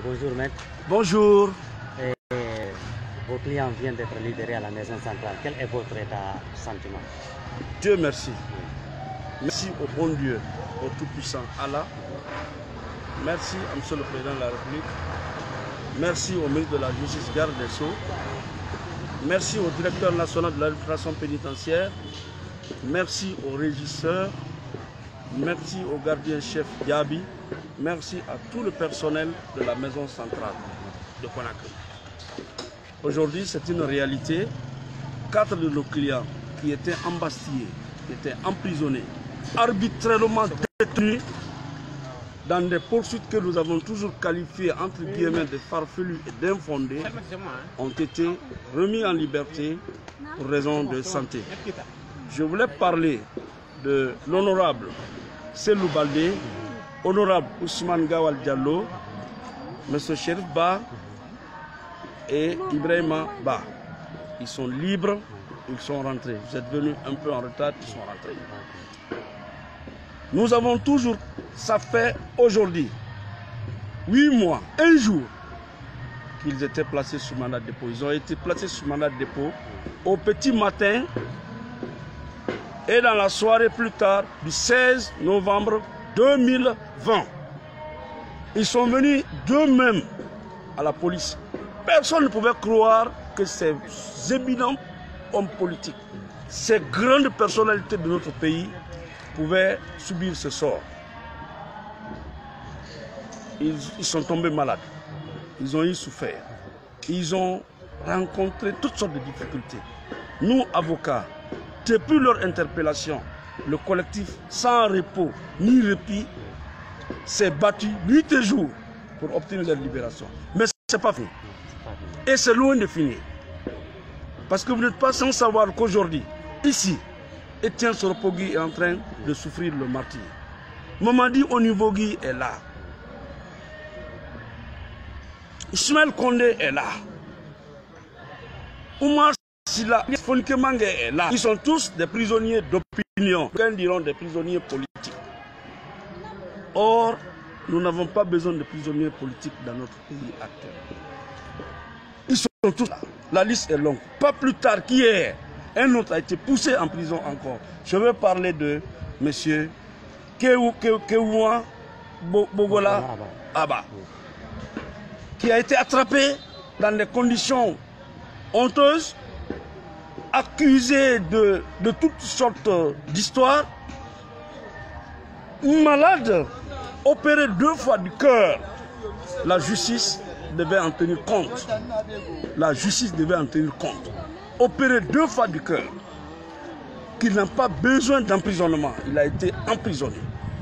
Bonjour maître. Bonjour. Vos clients viennent d'être libérés à la maison centrale. Quel est votre état de sentiment? Dieu merci. Merci au bon Dieu, au Tout-Puissant Allah. Merci à Monsieur le Président de la République. Merci au ministre de la Justice, garde des Sceaux. Merci au directeur national de l'administration pénitentiaire. Merci au régisseur. Merci au gardien-chef Diaby. Merci à tout le personnel de la maison centrale de Conakry. Aujourd'hui, c'est une réalité. 4 de nos clients qui étaient embastillés, qui étaient emprisonnés, arbitrairement détenus dans des poursuites que nous avons toujours qualifiées entre guillemets de farfelues et d'infondées, ont été remis en liberté pour raison de santé. Je voulais parler de l'honorable Selou Baldé, honorable Ousmane Gawal Diallo, M. Cherif Ba et Ibrahima Ba. Ils sont libres, ils sont rentrés. Vous êtes venus un peu en retard, ils sont rentrés. Nous avons toujours, ça fait aujourd'hui 8 mois, 1 jour, qu'ils étaient placés sous mandat de dépôt. Ils ont été placés sous mandat de dépôt au petit matin et dans la soirée plus tard du 16 novembre 2020. Ils sont venus d'eux-mêmes à la police. Personne ne pouvait croire que ces éminents hommes politiques, ces grandes personnalités de notre pays pouvaient subir ce sort. Ils sont tombés malades. Ils ont eu souffert. Ils ont rencontré toutes sortes de difficultés. Nous, avocats, depuis leur interpellation, le collectif sans repos ni répit s'est battu nuit et jour pour obtenir leur libération. Mais ce n'est pas fini. Et c'est loin de finir. Parce que vous n'êtes pas sans savoir qu'aujourd'hui, ici, Etienne Soropogui est en train de souffrir le martyre. Mamadi Onivogui est là. Ismaël Condé est là. Oumar Silla, Fonke Mange est là. Ils sont tous des prisonniers d'opinion. Certains diront des prisonniers politiques. Or, nous n'avons pas besoin de prisonniers politiques dans notre pays actuel. Ils sont tous là. La liste est longue. Pas plus tard qu'hier, un autre a été poussé en prison encore. Je veux parler de M. Kewouan Bogola Abba, qui a été attrapé dans des conditions honteuses, accusé de toutes sortes d'histoires, malade, opéré 2 fois du cœur. La justice devait en tenir compte. La justice devait en tenir compte. Opéré 2 fois du cœur. Qu'il n'a pas besoin d'emprisonnement. Il a été emprisonné.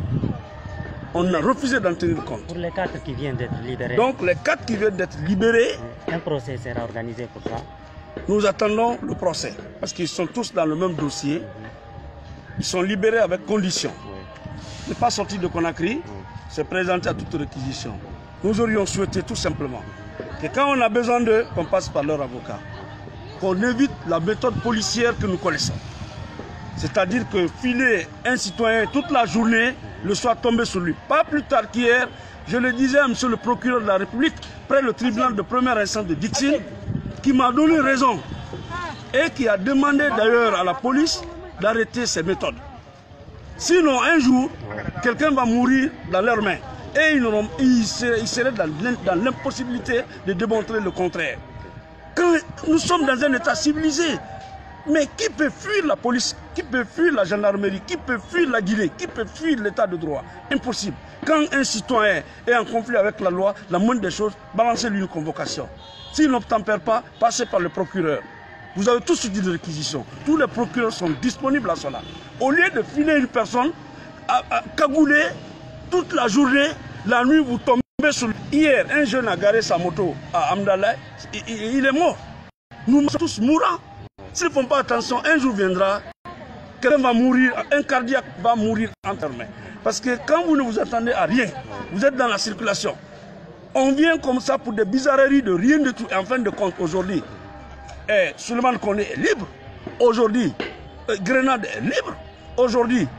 On a refusé d'en tenir compte. Pour les 4 qui viennent d'être libérés. Donc les 4 qui viennent d'être libérés. Un procès sera organisé pour ça. Nous attendons le procès. Parce qu'ils sont tous dans le même dossier. Ils sont libérés avec condition. Il n'est pas sorti de Conakry. C'est présenté à toute réquisition. Nous aurions souhaité tout simplement que quand on a besoin d'eux, qu'on passe par leur avocat. Qu'on évite la méthode policière que nous connaissons. C'est-à-dire que filer un citoyen toute la journée, le soir tombé sur lui. Pas plus tard qu'hier, je le disais à monsieur le procureur de la République, près le tribunal de première instance de Dixine, qui m'a donné raison et qui a demandé d'ailleurs à la police d'arrêter ces méthodes. Sinon, un jour, quelqu'un va mourir dans leurs mains et ils seraient dans l'impossibilité de démontrer le contraire. Quand nous sommes dans un état civilisé, mais qui peut fuir la police? Qui peut fuir la gendarmerie? Qui peut fuir la Guinée? Qui peut fuir l'état de droit? Impossible. Quand un citoyen est en conflit avec la loi, la moindre des choses, balancez-lui une convocation. S'il n'obtempère pas, passez par le procureur. Vous avez tous dit de réquisition. Tous les procureurs sont disponibles à cela. Au lieu de filer une personne, à cagouler toute la journée, la nuit vous tombez sur lui. Hier, un jeune a garé sa moto à Amdallah, il est mort. Nous sommes tous mourants. S'ils ne font pas attention, un jour viendra, quelqu'un va mourir, un cardiaque va mourir enterré. Parce que quand vous ne vous attendez à rien, vous êtes dans la circulation. On vient comme ça pour des bizarreries de rien du tout. Et en fin de compte, aujourd'hui, Souleymane Kone est libre. Aujourd'hui, Grenade est libre. Aujourd'hui,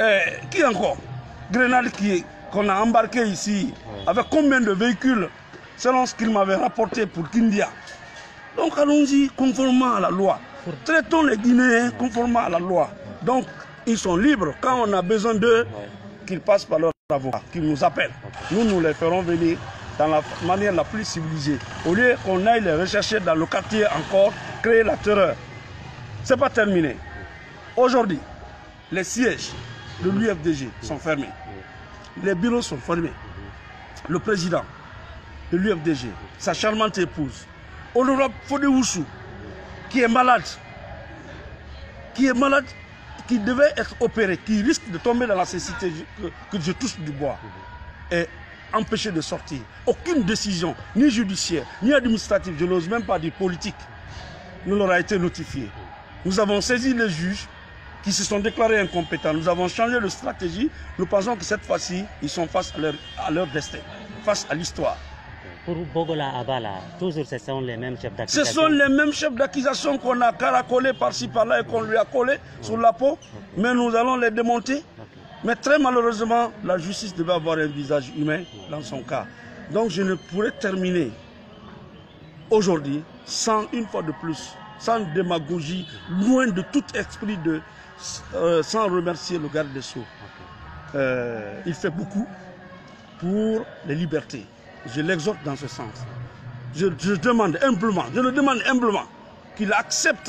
qui encore? Grenade qu'on a embarqué ici, avec combien de véhicules selon ce qu'il m'avait rapporté pour Kindia. Donc allons-y conformément à la loi. Traitons les Guinéens conformément à la loi. Donc ils sont libres. Quand on a besoin d'eux, qu'ils passent par leur avocat, qu'ils nous appellent. Nous les ferons venir dans la manière la plus civilisée. Au lieu qu'on aille les rechercher dans le quartier encore, créer la terreur. Ce n'est pas terminé. Aujourd'hui, les sièges de l'UFDG sont fermés. Les bureaux sont fermés. Le président de l'UFDG, sa charmante épouse, Honorable Fodewoussou, qui est malade, qui devait être opéré, qui risque de tomber dans la cécité, que je touche du bois, est empêché de sortir. Aucune décision, ni judiciaire, ni administrative, je n'ose même pas dire politique, ne leur a été notifiée. Nous avons saisi les juges qui se sont déclarés incompétents. Nous avons changé de stratégie. Nous pensons que cette fois-ci, ils sont face à leur destin, face à l'histoire. Pour Bogola Abala, toujours ce sont les mêmes chefs d'accusation. Ce sont les mêmes chefs d'accusation qu'on a caracolés par-ci par-là et qu'on lui a collés sur la peau. Mais nous allons les démonter. Mais très malheureusement, la justice devait avoir un visage humain dans son cas. Donc je ne pourrais terminer aujourd'hui sans, une fois de plus, sans démagogie, loin de tout esprit sans remercier le garde des Sceaux. Il fait beaucoup pour les libertés. Je l'exhorte dans ce sens. Je demande humblement qu'il accepte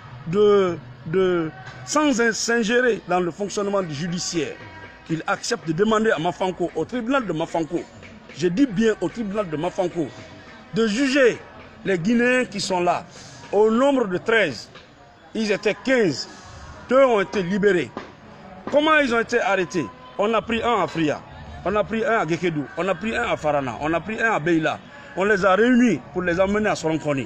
sans s'ingérer dans le fonctionnement du judiciaire, qu'il accepte de demander à Mafanko, au tribunal de Mafanko, je dis bien au tribunal de Mafanko, de juger les Guinéens qui sont là. Au nombre de 13, ils étaient 15, 2 ont été libérés. Comment ils ont été arrêtés? On a pris un à Fria. On a pris un à Gekedou, on a pris un à Farana, on a pris un à Beila. On les a réunis pour les emmener à Soronkoni.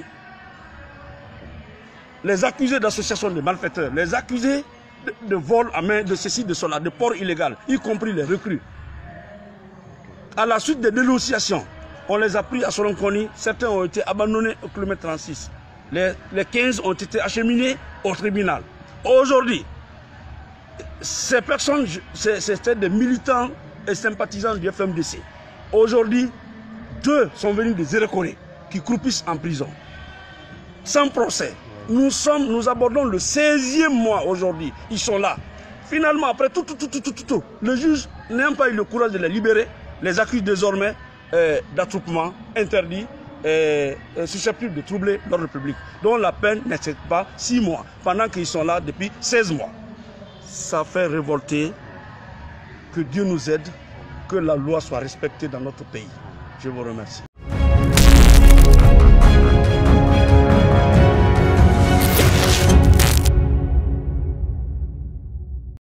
Les accusés d'association de malfaiteurs, les accusés de vol à main, de ceci, de cela, de port illégal, y compris les recrues. À la suite des dénonciations, on les a pris à Soronkoni, certains ont été abandonnés au kilomètre 36. Les 15 ont été acheminés au tribunal. Aujourd'hui, ces personnes, c'était des militants et sympathisants du FMDC. Aujourd'hui, 2 sont venus des Érékorés qui croupissent en prison. Sans procès. Nous abordons le 16e mois aujourd'hui. Ils sont là. Finalement, après tout, le juge n'a pas eu le courage de les libérer. Les accuse désormais d'attroupement interdit et susceptible de troubler l'ordre public. Donc la peine n'excède pas 6 mois, pendant qu'ils sont là depuis 16 mois. Ça fait révolter. Que Dieu nous aide, que la loi soit respectée dans notre pays. Je vous remercie.